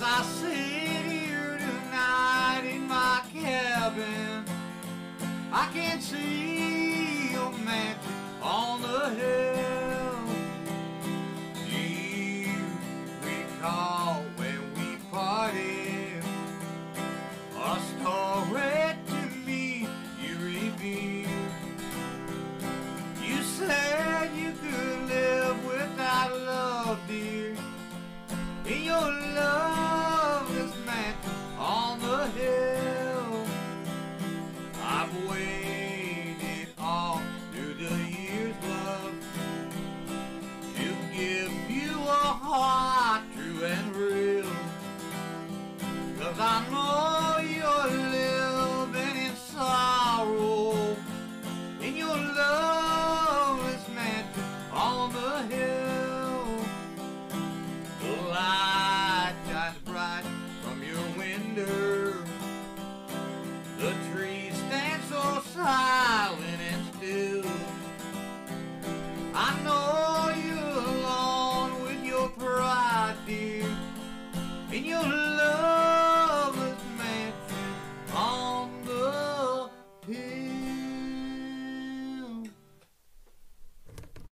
As I sit here tonight in my cabin, I can see your mansion on the hill. Do you recall when we parted? A story to me you revealed. You said you could live without love, dear. In your loveless mansion on the hill. I've waited all through the years, love, to give you a heart true and